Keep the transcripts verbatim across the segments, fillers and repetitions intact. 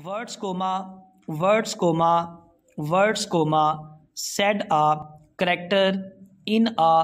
Words comma, words comma, words comma, said a character in a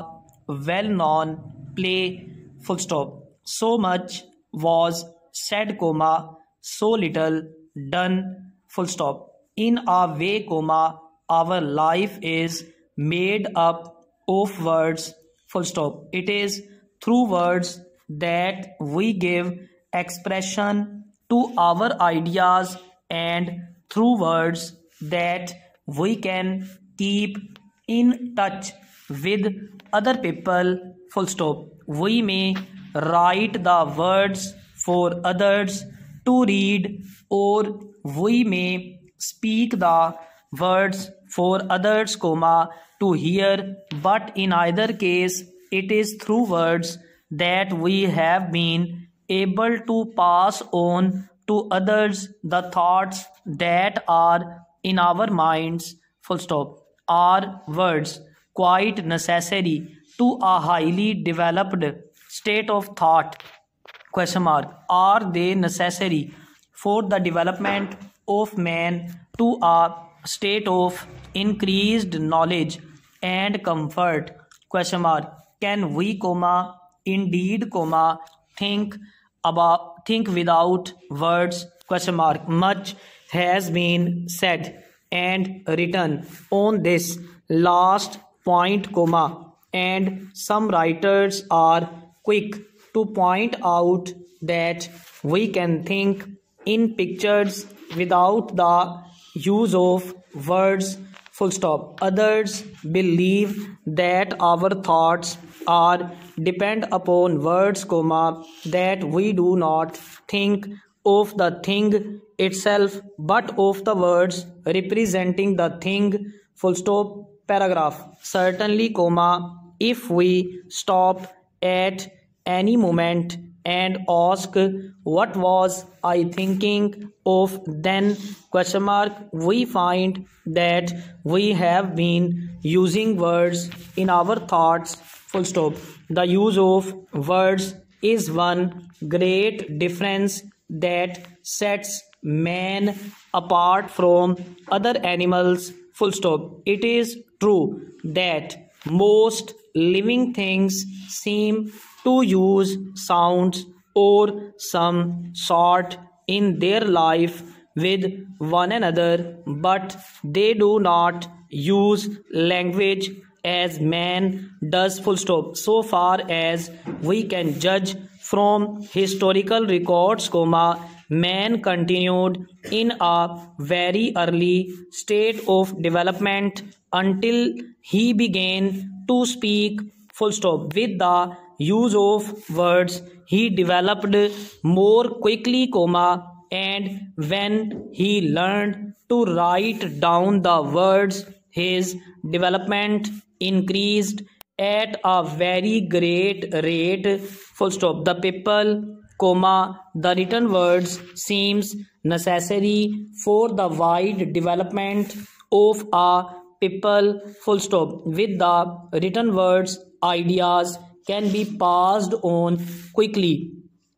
well-known play, full stop. So much was said comma, so little done, full stop. In a way comma, our life is made up of words, full stop. It is through words that we give expression to our ideas, and through words that we can keep in touch with other people, full stop. We may write the words for others to read, or we may speak the words for others comma to hear, but in either case it is through words that we have been able to pass on to others the thoughts that are in our minds, full stop. Are words quite necessary to a highly developed state of thought? Question mark. Are they necessary for the development of man to a state of increased knowledge and comfort? Question mark. Can we comma indeed comma think about think without words? Question mark. Much has been said and written on this last point comma, and some writers are quick to point out that we can think in pictures without the use of words, full stop. Others believe that our thoughts are depend upon words comma, that we do not think of the thing itself but of the words representing the thing, full stop. Paragraph. Certainly comma, if we stop at any moment and ask what was I thinking of then, question mark, we find that we have been using words in our thoughts, full stop. The use of words is one great difference that sets man apart from other animals, full stop. It is true that most living things seem to use sounds or some sort in their life with one another, but they do not use language as man does, full stop. So far as we can judge from historical records comma, man continued in a very early state of development until he began to speak, full stop. With the use of words he developed more quickly comma, and when he learned to write down the words his development increased at a very great rate, full stop. The people comma, the written words seems necessary for the wide development of a people, full stop. With the written words ideas can be passed on quickly,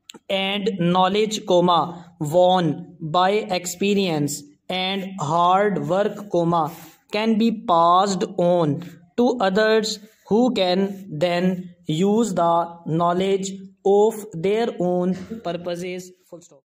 and knowledge comma, won by experience and hard work comma, can be passed on to others who can then use the knowledge of their own purposes, full stop.